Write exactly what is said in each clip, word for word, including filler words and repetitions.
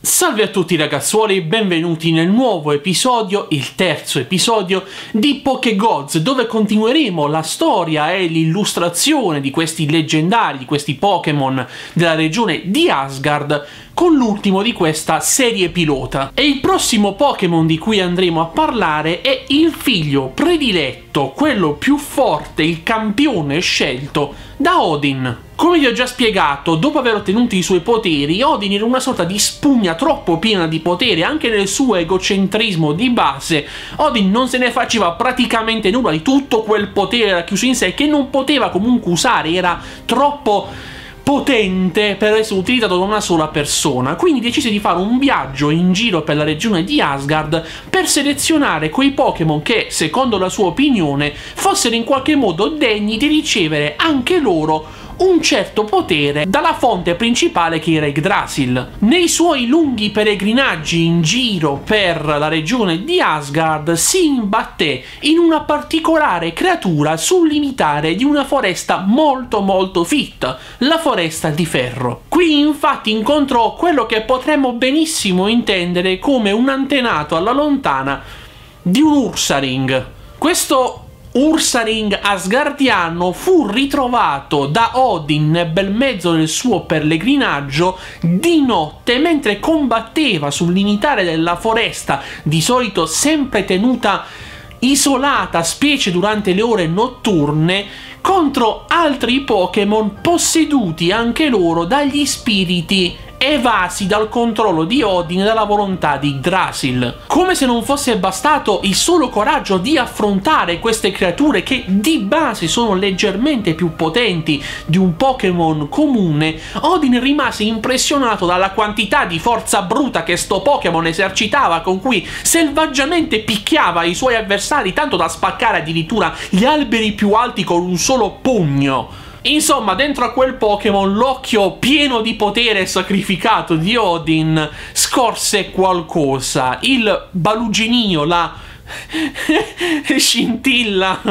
Salve a tutti ragazzuoli, benvenuti nel nuovo episodio, il terzo episodio di Pokégods, dove continueremo la storia e l'illustrazione di questi leggendari, di questi Pokémon della regione di Asgard, con l'ultimo di questa serie pilota. E il prossimo Pokémon di cui andremo a parlare è il figlio prediletto, quello più forte, il campione scelto da Odin. Come vi ho già spiegato, dopo aver ottenuto i suoi poteri, Odin era una sorta di spugna troppo piena di potere, anche nel suo egocentrismo di base. Odin non se ne faceva praticamente nulla di tutto quel potere racchiuso in sé, che non poteva comunque usare, era troppo potente per essere utilizzato da una sola persona. Quindi decise di fare un viaggio in giro per la regione di Asgard per selezionare quei Pokémon che, secondo la sua opinione, fossero in qualche modo degni di ricevere anche loro un certo potere dalla fonte principale che era Yggdrasil. Nei suoi lunghi peregrinaggi in giro per la regione di Asgard si imbatté in una particolare creatura sul limitare di una foresta molto molto fitta, la foresta di ferro. Qui infatti incontrò quello che potremmo benissimo intendere come un antenato alla lontana di un Ursaring. Questo Ursaring asgardiano fu ritrovato da Odin nel bel mezzo del suo pellegrinaggio di notte mentre combatteva sul limitare della foresta, di solito sempre tenuta isolata, specie durante le ore notturne, contro altri Pokémon posseduti anche loro dagli spiriti evasi dal controllo di Odin e dalla volontà di Yggdrasil. Come se non fosse bastato il solo coraggio di affrontare queste creature che di base sono leggermente più potenti di un Pokémon comune, Odin rimase impressionato dalla quantità di forza bruta che sto Pokémon esercitava, con cui selvaggiamente picchiava i suoi avversari tanto da spaccare addirittura gli alberi più alti con un solo pugno. Insomma, dentro a quel Pokémon l'occhio pieno di potere sacrificato di Odin scorse qualcosa. Il baluginio, la scintilla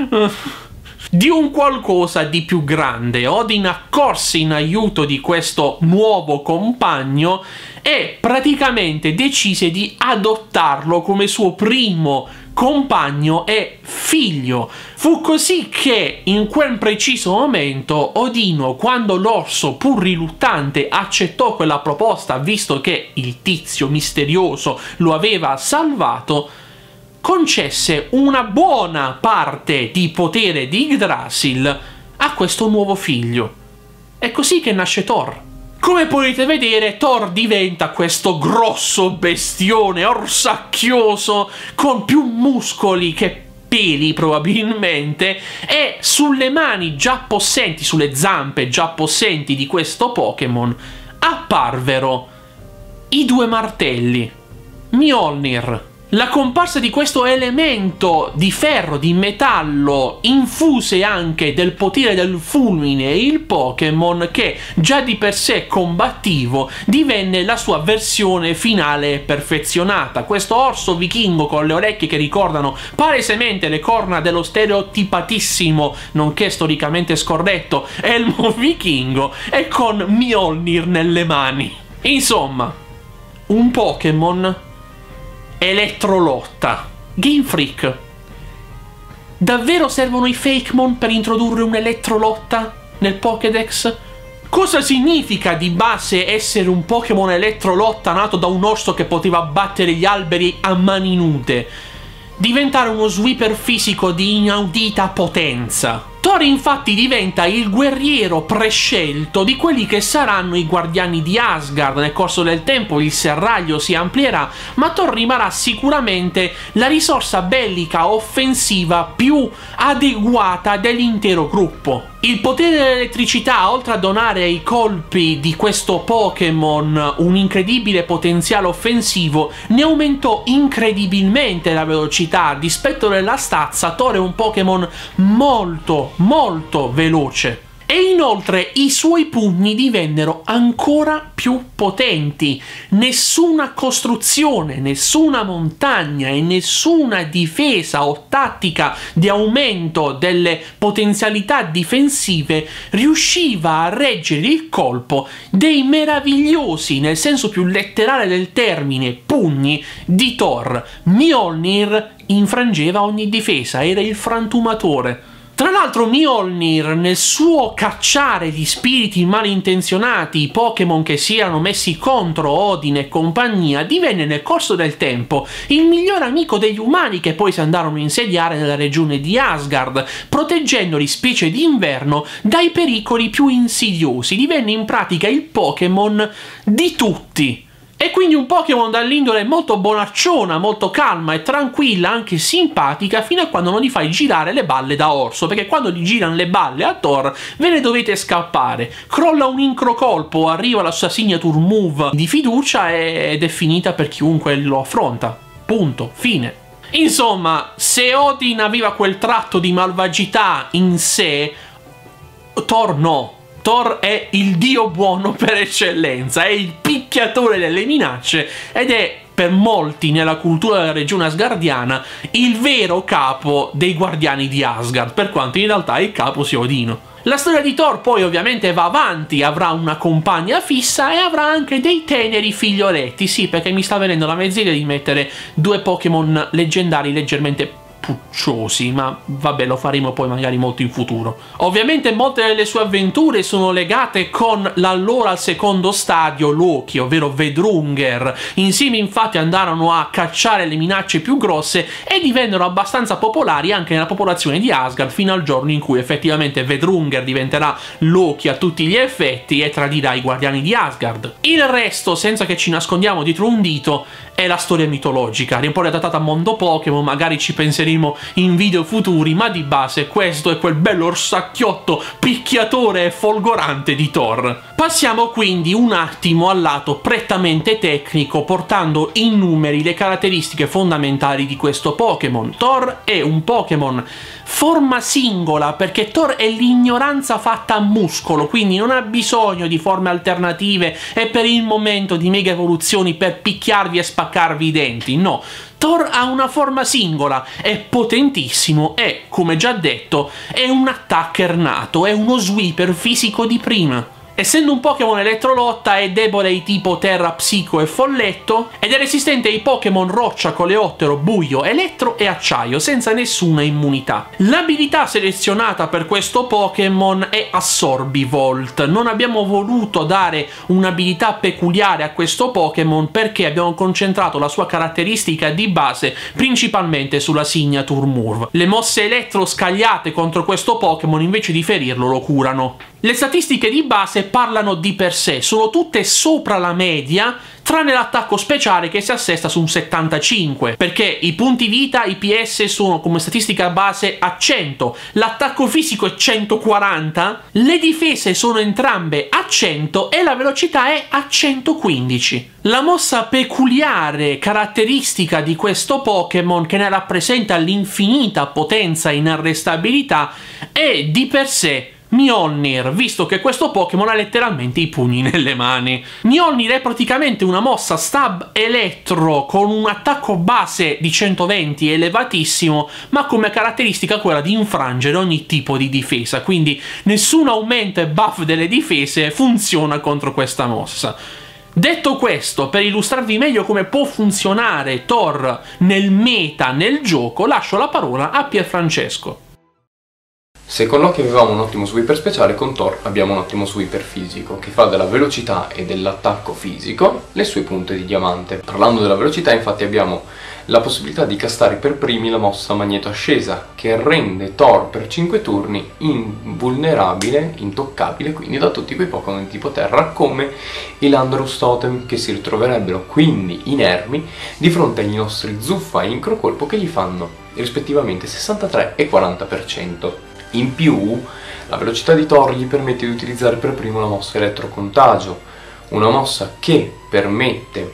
di un qualcosa di più grande. Odin accorse in aiuto di questo nuovo compagno e praticamente decise di adottarlo come suo primo compagno e figlio. Fu così che in quel preciso momento Odino, quando l'orso pur riluttante accettò quella proposta, visto che il tizio misterioso lo aveva salvato, concesse una buona parte di potere di Yggdrasil a questo nuovo figlio. È così che nasce Thor. Come potete vedere, Thor diventa questo grosso bestione orsacchioso con più muscoli che peli probabilmente, e sulle mani già possenti, sulle zampe già possenti di questo Pokémon apparvero i due martelli, Mjolnir. La comparsa di questo elemento di ferro, di metallo, infuse anche del potere del fulmine il Pokémon, che già di per sé combattivo divenne la sua versione finale perfezionata. Questo orso vichingo con le orecchie che ricordano palesemente le corna dello stereotipatissimo, nonché storicamente scorretto, elmo vichingo, e con Mjolnir nelle mani. Insomma, un Pokémon elettrolotta. Game Freak, davvero servono i Fakemon per introdurre un elettrolotta nel Pokédex? Cosa significa di base essere un Pokémon elettrolotta nato da un orso che poteva battere gli alberi a mani nude? Diventare uno sweeper fisico di inaudita potenza. Thor infatti diventa il guerriero prescelto di quelli che saranno i guardiani di Asgard. Nel corso del tempo il serraglio si amplierà, ma Thor rimarrà sicuramente la risorsa bellica offensiva più adeguata dell'intero gruppo. Il potere dell'elettricità, oltre a donare ai colpi di questo Pokémon un incredibile potenziale offensivo, ne aumentò incredibilmente la velocità. A dispetto della stazza, Thor è un Pokémon molto molto veloce. E inoltre i suoi pugni divennero ancora più potenti. Nessuna costruzione, nessuna montagna e nessuna difesa o tattica di aumento delle potenzialità difensive riusciva a reggere il colpo dei meravigliosi, nel senso più letterale del termine, pugni di Thor. Mjolnir infrangeva ogni difesa, era il frantumatore. Tra l'altro Mjolnir, nel suo cacciare gli spiriti malintenzionati, i Pokémon che si erano messi contro Odin e compagnia, divenne nel corso del tempo il miglior amico degli umani, che poi si andarono a insediare nella regione di Asgard, proteggendoli, specie d'inverno, dai pericoli più insidiosi. Divenne in pratica il Pokémon di tutti. E quindi un Pokémon dall'indole molto bonacciona, molto calma e tranquilla, anche simpatica, fino a quando non gli fai girare le balle da orso, perché quando gli girano le balle a Thor ve ne dovete scappare. Crolla un incrocolpo, arriva la sua signature move di fiducia ed è finita per chiunque lo affronta. Punto. Fine. Insomma, se Odin aveva quel tratto di malvagità in sé, Thor no. Thor è il dio buono per eccellenza, è il picchiatore delle minacce ed è, per molti nella cultura della regione asgardiana, il vero capo dei guardiani di Asgard, per quanto in realtà il capo sia Odino. La storia di Thor poi ovviamente va avanti, avrà una compagna fissa e avrà anche dei teneri figlioletti, sì, perché mi sta venendo la mezz'idea di mettere due Pokémon leggendari leggermente pucciosi, ma vabbè, lo faremo poi magari molto in futuro. Ovviamente molte delle sue avventure sono legate con l'allora al secondo stadio Loki, ovvero Vedrungher. Insieme infatti andarono a cacciare le minacce più grosse e divennero abbastanza popolari anche nella popolazione di Asgard, fino al giorno in cui effettivamente Vedrungher diventerà Loki a tutti gli effetti e tradirà i guardiani di Asgard. Il resto, senza che ci nascondiamo dietro un dito, è la storia mitologica, un po' adattata a mondo Pokémon, magari ci penseremo in video futuri, ma di base questo è quel bello orsacchiotto picchiatore e folgorante di Thor. Passiamo quindi un attimo al lato prettamente tecnico, portando in numeri le caratteristiche fondamentali di questo Pokémon. Thor è un Pokémon forma singola, perché Thor è l'ignoranza fatta a muscolo, quindi non ha bisogno di forme alternative e per il momento di mega evoluzioni per picchiarvi e spaccarvi i denti, no. Thor ha una forma singola, è potentissimo e, come già detto, è un attacker nato, è uno sweeper fisico di prima. Essendo un Pokémon elettrolotta è debole ai tipo terra, psico e folletto ed è resistente ai Pokémon roccia, coleottero, buio, elettro e acciaio senza nessuna immunità. L'abilità selezionata per questo Pokémon è Assorbivolt. Non abbiamo voluto dare un'abilità peculiare a questo Pokémon perché abbiamo concentrato la sua caratteristica di base principalmente sulla signature move. Le mosse elettro scagliate contro questo Pokémon invece di ferirlo lo curano. Le statistiche di base parlano di per sé, sono tutte sopra la media, tranne l'attacco speciale che si assesta su un settantacinque, perché i punti vita, i P S, sono come statistica base a cento, l'attacco fisico è centoquaranta, le difese sono entrambe a cento e la velocità è a centoquindici. La mossa peculiare caratteristica di questo Pokémon, che ne rappresenta l'infinita potenza e inarrestabilità, è di per sé Mjolnir, visto che questo Pokémon ha letteralmente i pugni nelle mani. Mjolnir è praticamente una mossa stab elettro con un attacco base di centoventi elevatissimo, ma come caratteristica quella di infrangere ogni tipo di difesa, quindi nessun aumento e buff delle difese funziona contro questa mossa. Detto questo, per illustrarvi meglio come può funzionare Thor nel meta, nel gioco, lascio la parola a Pierfrancesco. Se con Loki avevamo un ottimo sweeper speciale, con Thor abbiamo un ottimo sweeper fisico, che fa della velocità e dell'attacco fisico le sue punte di diamante. Parlando della velocità, infatti, abbiamo la possibilità di castare per primi la mossa Magneto Ascesa, che rende Thor per cinque turni invulnerabile, intoccabile quindi da tutti quei Pokémon di tipo terra, come i Landorus Totem, che si ritroverebbero quindi inermi di fronte agli nostri Zuffa e Incrocolpo, che gli fanno rispettivamente sessantatré e quaranta per cento. In più, la velocità di Thor gli permette di utilizzare per primo la mossa Elettrocontagio, una mossa che permette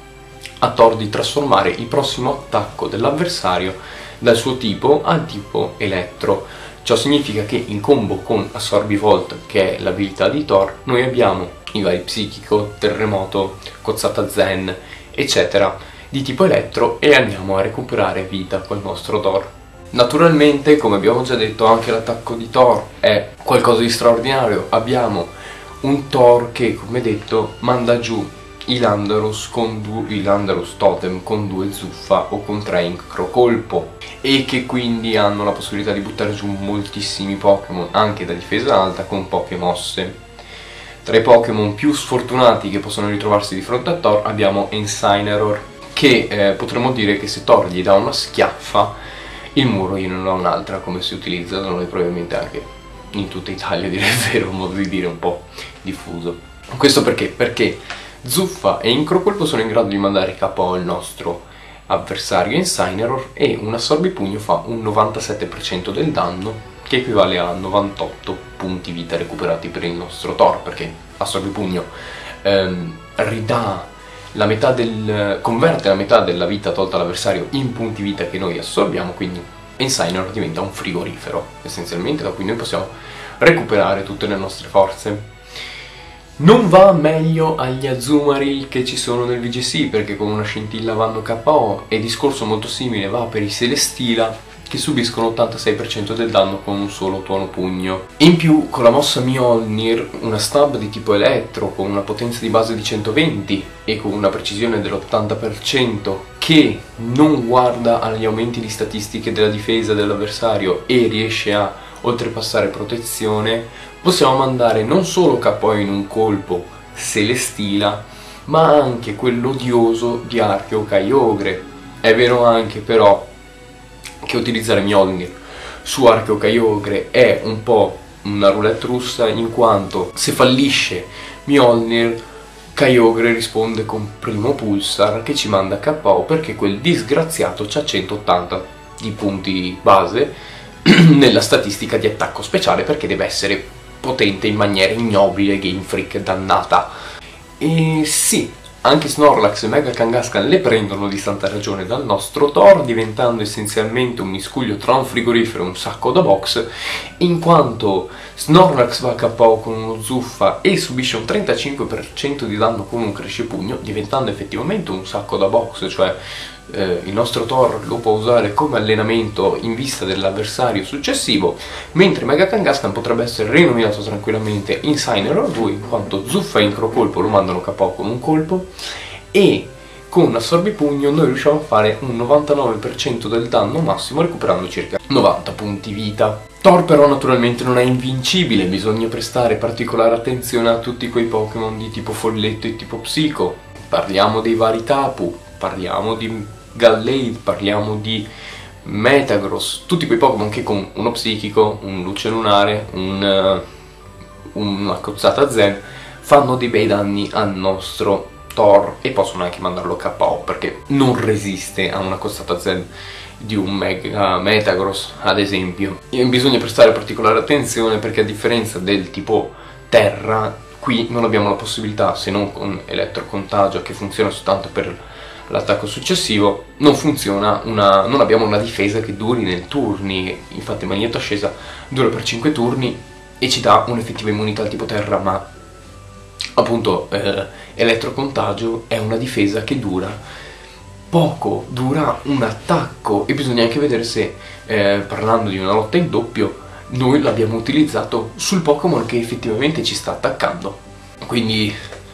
a Thor di trasformare il prossimo attacco dell'avversario dal suo tipo a tipo elettro. Ciò significa che in combo con Assorbi-Volt, che è l'abilità di Thor, noi abbiamo i vari Psichico, Terremoto, Cozzata Zen, eccetera, di tipo elettro, e andiamo a recuperare vita col nostro Thor. Naturalmente, come abbiamo già detto, anche l'attacco di Thor è qualcosa di straordinario. Abbiamo un Thor che, come detto, manda giù i Landorus, con due, i Landorus Totem con due zuffa o con tre incrocolpo, e che quindi hanno la possibilità di buttare giù moltissimi Pokémon anche da difesa alta con poche mosse. Tra i Pokémon più sfortunati che possono ritrovarsi di fronte a Thor abbiamo Incineroar, che eh, potremmo dire che se Thor gli dà una schiaffa, il muro gliene dà un'altra, come si utilizza da noi probabilmente anche in tutta Italia, direi il vero, un modo di dire un po' diffuso. Questo perché? Perché zuffa e incrocolpo sono in grado di mandare K O il nostro avversario Incineroar, e un assorbipugno fa un novantasette per cento del danno, che equivale a novantotto punti vita recuperati per il nostro Thor, perché assorbipugno ehm, ridà la metà del, converte la metà della vita tolta all'avversario in punti vita che noi assorbiamo, quindi Incineroar diventa un frigorifero essenzialmente, da cui noi possiamo recuperare tutte le nostre forze. Non va meglio agli Azumarill che ci sono nel V G C, perché con una scintilla vanno K O, e discorso molto simile va per i Celesteela, che subiscono l'ottantasei per cento del danno con un solo tuono pugno. In più, con la mossa Mjolnir, una stab di tipo elettro con una potenza di base di centoventi e con una precisione dell'ottanta per cento, che non guarda agli aumenti di statistiche della difesa dell'avversario e riesce a oltrepassare protezione, possiamo mandare non solo K O in un colpo Celesteela, ma anche quell'odioso di Archeo Kyogre. È vero anche però che utilizzare Mjolnir su Archeo Kyogre è un po' una roulette russa, in quanto se fallisce Mjolnir, Kyogre risponde con primo Pulsar che ci manda K O, perché quel disgraziato c'ha centottanta di punti base nella statistica di attacco speciale, perché deve essere potente in maniera ignobile, Game Freak dannata. E sì, anche Snorlax e Mega Kangaskhan le prendono di santa ragione dal nostro Thor, diventando essenzialmente un miscuglio tra un frigorifero e un sacco da box, in quanto Snorlax va a K O con uno zuffa e subisce un trentacinque per cento di danno con un crescepugno, diventando effettivamente un sacco da box, cioè eh, il nostro Thor lo può usare come allenamento in vista dell'avversario successivo, mentre Mega Kangaskhan potrebbe essere rinominato tranquillamente Incineroar due, in quanto zuffa e incrocolpo lo mandano K O con un colpo, e con assorbipugno noi riusciamo a fare un novantanove per cento del danno massimo, recuperando circa novanta punti vita. Thor però naturalmente non è invincibile, bisogna prestare particolare attenzione a tutti quei Pokémon di tipo folletto e tipo psico. Parliamo dei vari Tapu, parliamo di Gallade, parliamo di Metagross, tutti quei Pokémon che con uno psichico, un luce lunare, un, uh, una cozzata zen fanno dei bei danni al nostro Thor, e possono anche mandarlo K O, perché non resiste a una cozzata zen di un Mega Metagross, ad esempio. E bisogna prestare particolare attenzione, perché a differenza del tipo terra, qui non abbiamo la possibilità, se non con elettrocontagio, che funziona soltanto per l'attacco successivo, non funziona una, non abbiamo una difesa che duri nel turni. Infatti Magneto Ascesa dura per cinque turni e ci dà un'effettiva immunità al tipo terra, ma appunto eh, elettrocontagio è una difesa che dura poco, dura un attacco, e bisogna anche vedere se, eh, parlando di una lotta in doppio, noi l'abbiamo utilizzato sul Pokémon che effettivamente ci sta attaccando. Quindi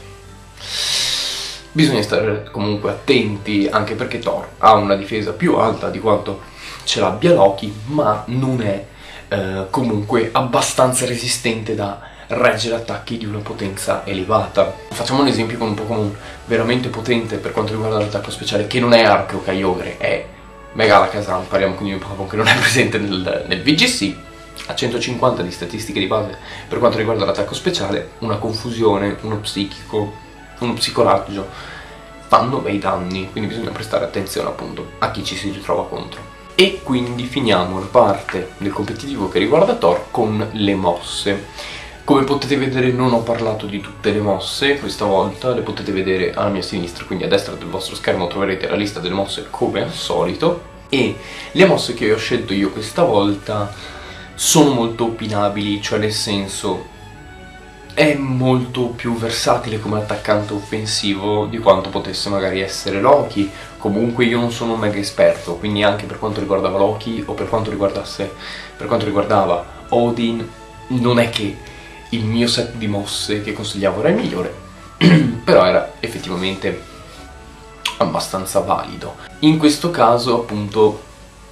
bisogna stare comunque attenti, anche perché Thor ha una difesa più alta di quanto ce l'abbia Loki, ma non è eh, comunque abbastanza resistente da reggere attacchi di una potenza elevata. Facciamo un esempio con un Pokémon veramente potente per quanto riguarda l'attacco speciale, che non è Archeo Kyogre, è Megalakazam. Parliamo quindi di un Pokémon che non è presente nel, nel V G C, a centocinquanta di statistiche di base per quanto riguarda l'attacco speciale, una confusione, uno psichico, uno psicoraggio fanno bei danni, quindi bisogna prestare attenzione appunto a chi ci si ritrova contro. E quindi finiamo la parte del competitivo che riguarda Thor con le mosse. Come potete vedere non ho parlato di tutte le mosse questa volta, le potete vedere alla mia sinistra, quindi a destra del vostro schermo troverete la lista delle mosse come al solito, e le mosse che ho scelto io questa volta sono molto opinabili, cioè nel senso è molto più versatile come attaccante offensivo di quanto potesse magari essere Loki. Comunque io non sono un mega esperto, quindi anche per quanto riguardava Loki o per quanto riguardasse per quanto riguardava Odin, non è che il mio set di mosse che consigliavo era il migliore, però era effettivamente abbastanza valido. In questo caso appunto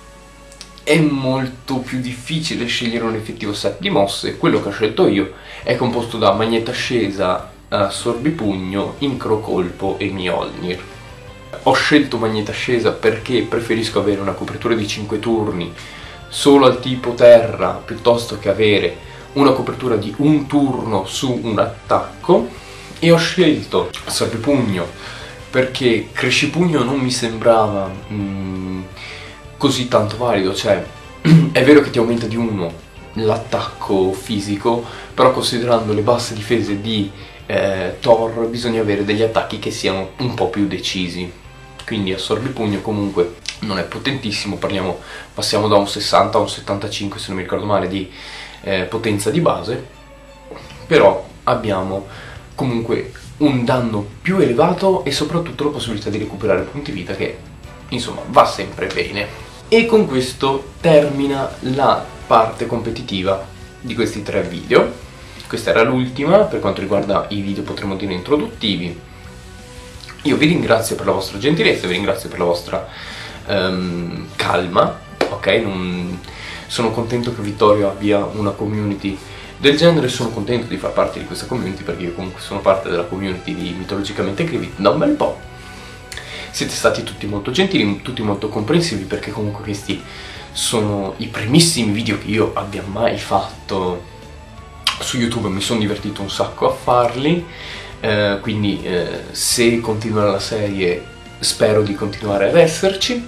è molto più difficile scegliere un effettivo set di mosse. Quello che ho scelto io è composto da Magneta Ascesa, Assorbipugno, Incrocolpo e Mjolnir. Ho scelto Magneta Ascesa perché preferisco avere una copertura di cinque turni solo al tipo terra, piuttosto che avere una copertura di un turno su un attacco, e ho scelto Assorbipugno perché Crescipugno non mi sembrava mm, così tanto valido. Cioè è vero che ti aumenta di uno l'attacco fisico, però considerando le basse difese di eh, Thor bisogna avere degli attacchi che siano un po' più decisi. Quindi Assorbipugno comunque non è potentissimo, parliamo, passiamo da un sessanta a un settantacinque se non mi ricordo male di eh, potenza di base, però abbiamo comunque un danno più elevato e soprattutto la possibilità di recuperare punti vita, che insomma va sempre bene. E con questo termina la parte competitiva di questi tre video. Questa era l'ultima per quanto riguarda i video, potremmo dire, introduttivi. Io vi ringrazio per la vostra gentilezza, vi ringrazio per la vostra um, calma, ok? Non... Sono contento che Vittorio abbia una community del genere, sono contento di far parte di questa community perché io comunque sono parte della community di Mitologicamente Creepy da un bel po'. Siete stati tutti molto gentili, tutti molto comprensivi, perché comunque questi sono i primissimi video che io abbia mai fatto su YouTube, mi sono divertito un sacco a farli. Uh, quindi uh, se continuerà la serie spero di continuare ad esserci,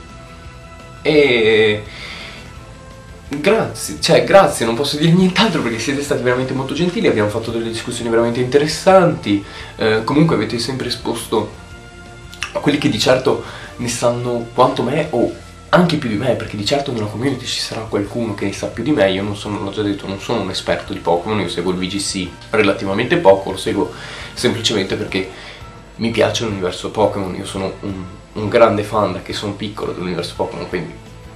e grazie, cioè grazie, non posso dire nient'altro perché siete stati veramente molto gentili, abbiamo fatto delle discussioni veramente interessanti. Uh, comunque avete sempre esposto a quelli che di certo ne sanno quanto me o anche più di me, perché di certo nella community ci sarà qualcuno che ne sa più di me. Io non sono, l'ho già detto, non sono un esperto di Pokémon, io seguo il V G C relativamente poco, lo seguo semplicemente perché mi piace l'universo Pokémon. Io sono un, un grande fan da che sono piccolo dell'universo Pokémon, quindi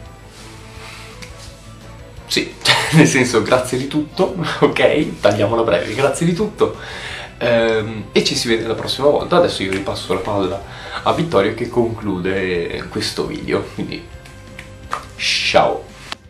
sì, nel senso, grazie di tutto, ok? Tagliamola breve, grazie di tutto, ehm, e ci si vede la prossima volta. Adesso io ripasso la palla a Vittorio che conclude questo video, quindi ciao!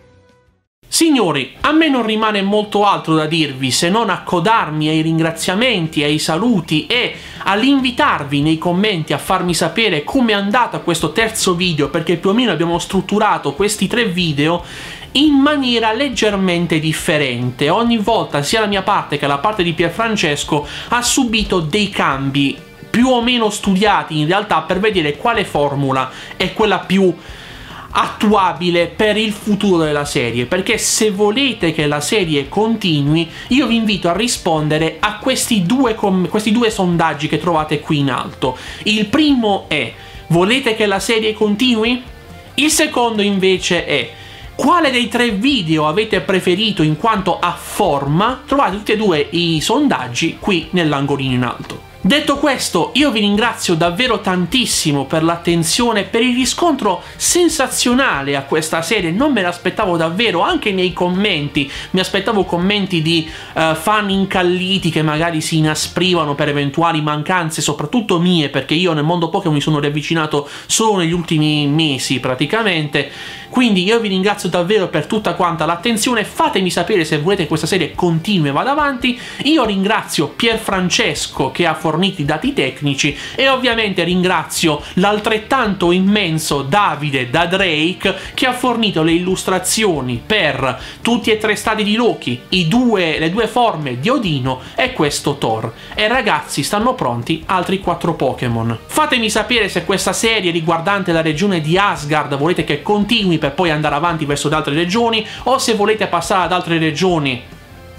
Signori, a me non rimane molto altro da dirvi se non accodarmi ai ringraziamenti, ai saluti e all'invitarvi nei commenti a farmi sapere come è andato questo terzo video, perché più o meno abbiamo strutturato questi tre video in maniera leggermente differente. Ogni volta sia la mia parte che la parte di Pierfrancesco ha subito dei cambi più o meno studiati in realtà per vedere quale formula è quella più attuabile per il futuro della serie, perché se volete che la serie continui io vi invito a rispondere a questi due, questi due sondaggi che trovate qui in alto. Il primo è: volete che la serie continui? Il secondo invece è: quale dei tre video avete preferito in quanto a forma? Trovate tutti e due i sondaggi qui nell'angolino in alto. Detto questo, io vi ringrazio davvero tantissimo per l'attenzione, per il riscontro sensazionale a questa serie. Non me l'aspettavo davvero, anche nei commenti mi aspettavo commenti di uh, fan incalliti che magari si inasprivano per eventuali mancanze, soprattutto mie, perché io nel mondo Pokémon mi sono riavvicinato solo negli ultimi mesi praticamente. Quindi io vi ringrazio davvero per tutta quanta l'attenzione. Fatemi sapere se volete che questa serie continui e vada avanti. Io ringrazio Pierfrancesco che ha fornito i dati tecnici, e ovviamente ringrazio l'altrettanto immenso Davide da Drake che ha fornito le illustrazioni per tutti e tre stadi di Loki, i due, le due forme di Odino e questo Thor. E ragazzi, stanno pronti altri quattro Pokémon. Fatemi sapere se questa serie riguardante la regione di Asgard volete che continui per poi andare avanti verso le altre regioni, o se volete passare ad altre regioni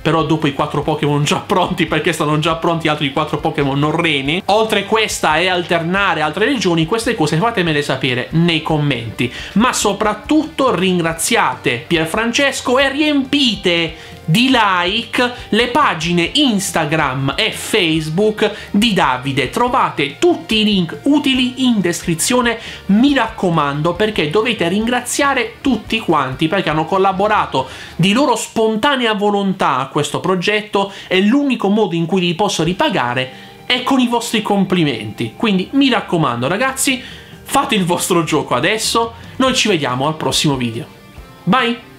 però dopo i quattro Pokémon già pronti, perché stanno già pronti altri quattro Pokémon non reni. Oltre questa e alternare altre regioni, queste cose fatemele sapere nei commenti. Ma soprattutto ringraziate Pierfrancesco e riempite di like le pagine Instagram e Facebook di Davide. Trovate tutti i link utili in descrizione, mi raccomando, perché dovete ringraziare tutti quanti perché hanno collaborato di loro spontanea volontà a questo progetto e l'unico modo in cui li posso ripagare è con i vostri complimenti. Quindi mi raccomando ragazzi, fate il vostro gioco adesso, noi ci vediamo al prossimo video. Bye!